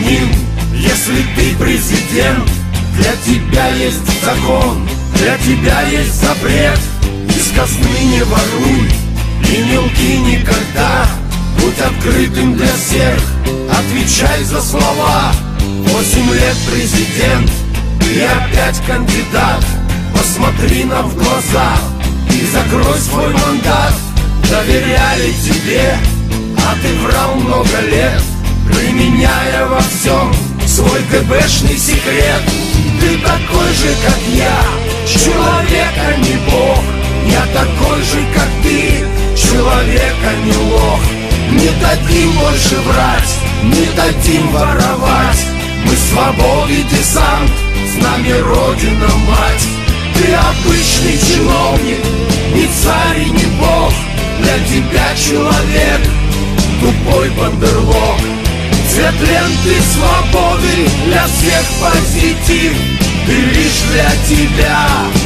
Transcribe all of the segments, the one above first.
гражданин. Если ты президент, для тебя есть закон, для тебя есть запрет. Из казны не воруй и не лги никогда. Будь открытым для всех, отвечай за слова. 8 лет президент, и опять кандидат. Посмотри нам в глаза и закрой свой мандат. Доверяли тебе, а ты врал много лет, применяя во всем свой ГБшный секрет. Ты такой же, как я, человек, а не бог. Я такой же, как ты, человек, а не лох. Не дадим больше врать, не дадим воровать. Мы свободы десант, с нами Родина мать. Ты обычный чиновник, не царь и не бог. Для тебя человек, тупой бандерлог. Цвет ленты свободы, для всех позитив. Ты лишь для тебя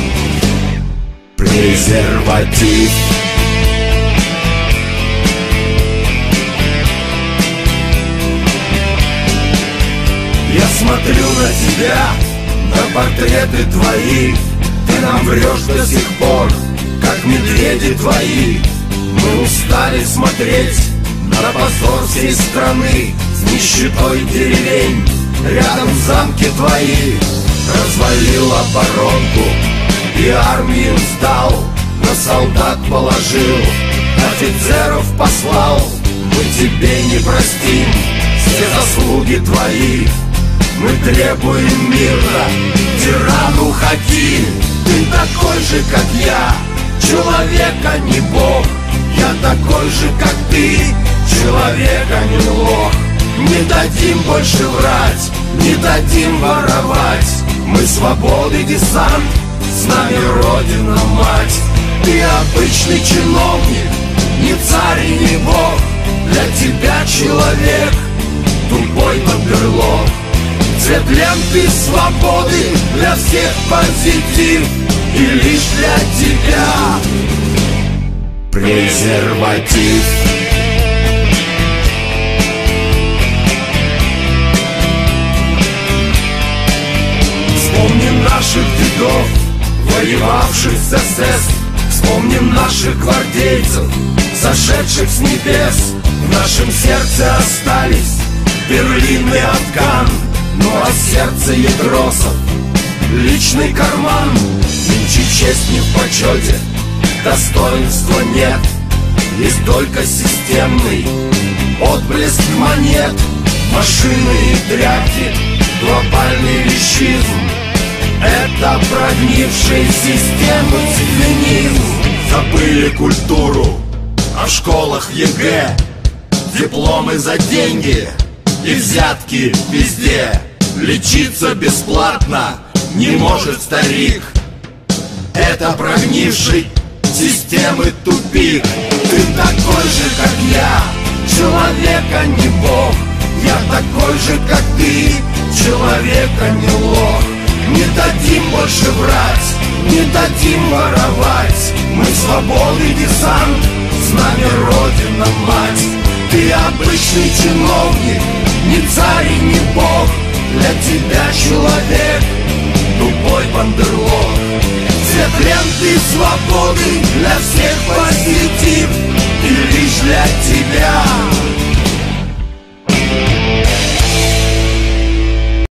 презерватив. Я смотрю на тебя, на портреты твои. Ты нам врешь до сих пор, как медведи твои. Мы устали смотреть на позор всей страны, с нищетой деревень рядом замки твои. Развалил оборонку и армию сдал, на солдат положил, офицеров послал. Мы тебе не простим все заслуги твои. Мы требуем мира, тиран, уходи. Ты такой же, как я, человек, а не бог. Я такой же, как ты, человек, а не лох. Не дадим больше врать, не дадим воровать. Мы свободы десант, с нами Родина мать. Ты обычный чиновник, не царь и не бог. Для тебя человек, тупой бандерлог. Цвет ленты свободы, для всех позитив. И лишь для тебя презерватив. Вспомним наших дедов, воевавших с СС. Вспомним наших гвардейцев, сошедших с небес. В нашем сердце остались Берлин и Афган. Ну а сердце ядросов, личный карман. Нынче честь не в почете, достоинства нет. Есть только системный отблеск монет. Машины и тряпки, глобальный вещизм. Это прогнившие системы цивилизм. Забыли культуру, а в школах ЕГЭ. Дипломы за деньги и взятки везде. Лечиться бесплатно не может старик. Это прогнивший системы тупик. Ты такой же, как я, человек, а не бог. Я такой же, как ты, человек, а не лох. Не дадим больше врать, не дадим воровать. Мы свободы десант, с нами Родина мать. Ты обычный чиновник, не царь и не бог. Для тебя человек, тупой бандерлог. Цвет ленты свободы, для всех позитив.